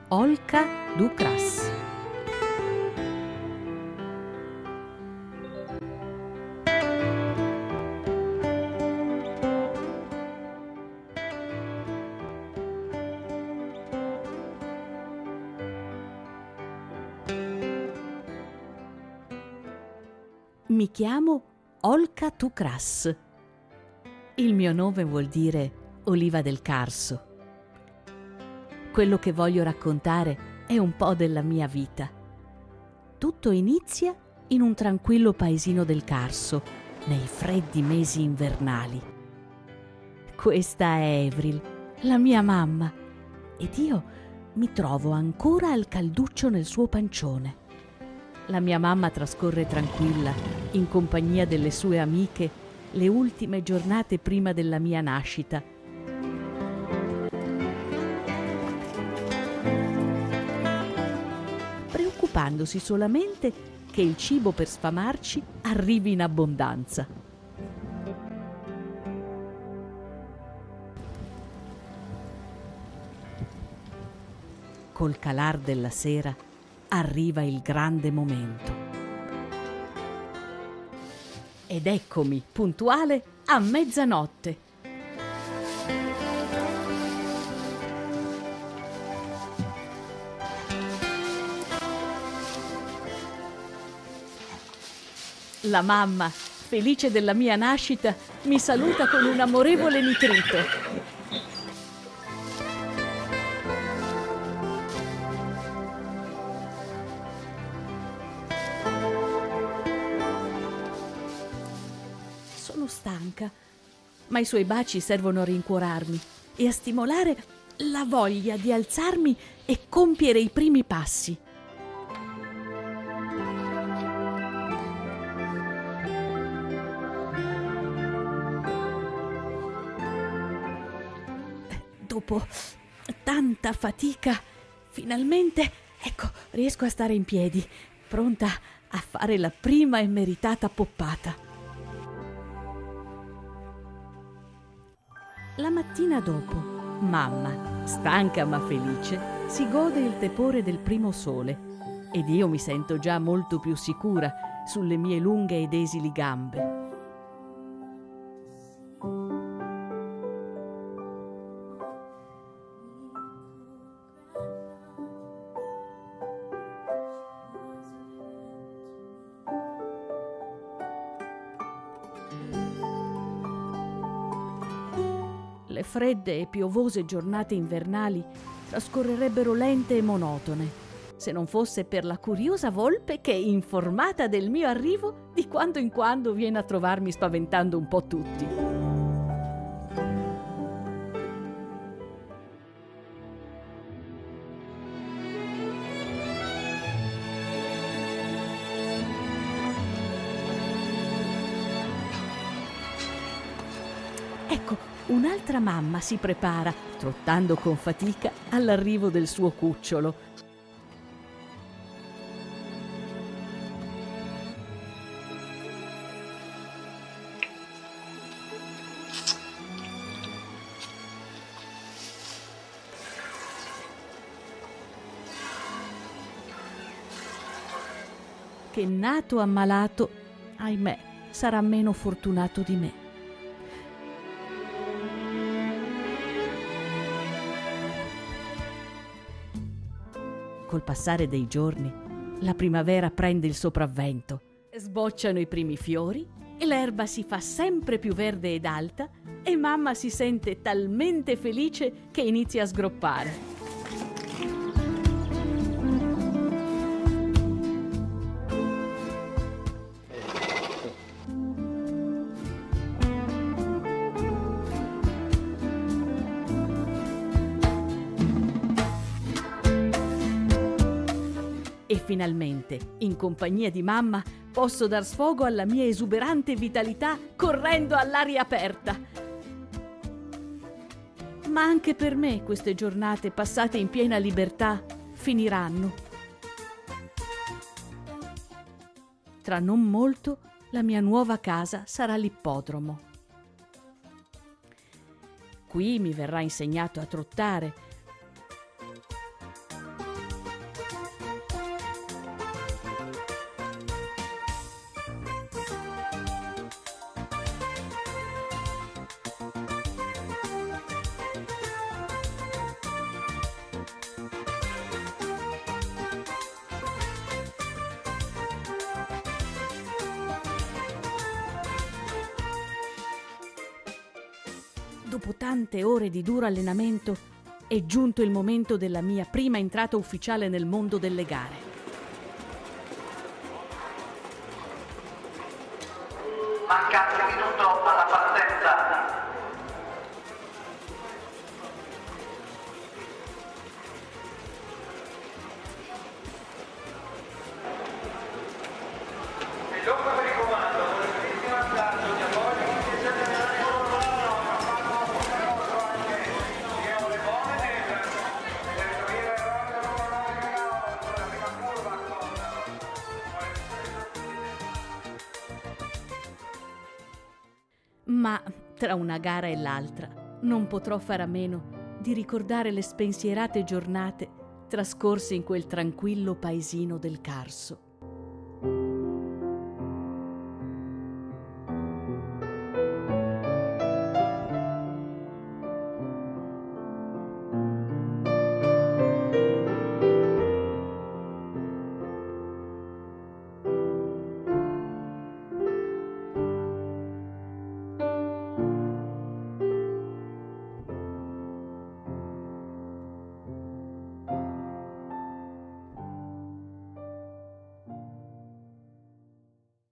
Olka Dukras. Mi chiamo Olka Dukras. Il mio nome vuol dire Oliva del Carso. Quello che voglio raccontare è un po' della mia vita. Tutto inizia in un tranquillo paesino del Carso, nei freddi mesi invernali. Questa è Avril, la mia mamma, ed io mi trovo ancora al calduccio nel suo pancione. La mia mamma trascorre tranquilla, in compagnia delle sue amiche, le ultime giornate prima della mia nascita. Preoccupandosi solamente che il cibo per sfamarci arrivi in abbondanza. Col calar della sera arriva il grande momento. Ed eccomi, puntuale a mezzanotte. La mamma, felice della mia nascita, mi saluta con un amorevole nitrito. Sono stanca, ma i suoi baci servono a rincuorarmi e a stimolare la voglia di alzarmi e compiere i primi passi. Dopo tanta fatica, finalmente, ecco, riesco a stare in piedi, pronta a fare la prima e meritata poppata. La mattina dopo, mamma, stanca ma felice, si gode il tepore del primo sole ed io mi sento già molto più sicura sulle mie lunghe ed esili gambe. Le fredde e piovose giornate invernali trascorrerebbero lente e monotone, se non fosse per la curiosa volpe che, informata del mio arrivo, di quando in quando viene a trovarmi spaventando un po' tutti. Ecco, un'altra mamma si prepara, trottando con fatica, all'arrivo del suo cucciolo. Che nato ammalato, ahimè, sarà meno fortunato di me. Col passare dei giorni, la primavera prende il sopravvento. Sbocciano i primi fiori e l'erba si fa sempre più verde ed alta e mamma si sente talmente felice che inizia a sgroppare. E finalmente, in compagnia di mamma, posso dar sfogo alla mia esuberante vitalità correndo all'aria aperta. Ma anche per me queste giornate passate in piena libertà finiranno. Tra non molto la mia nuova casa sarà l'ippodromo. Qui mi verrà insegnato a trottare dopo tante ore di duro allenamento, è giunto il momento della mia prima entrata ufficiale nel mondo delle gare. Manca un minuto alla partenza. Il lungo per il comando, con il primo vantaggio di Apollo, che c'è da dare Ma tra una gara e l'altra non potrò fare a meno di ricordare le spensierate giornate trascorse in quel tranquillo paesino del Carso.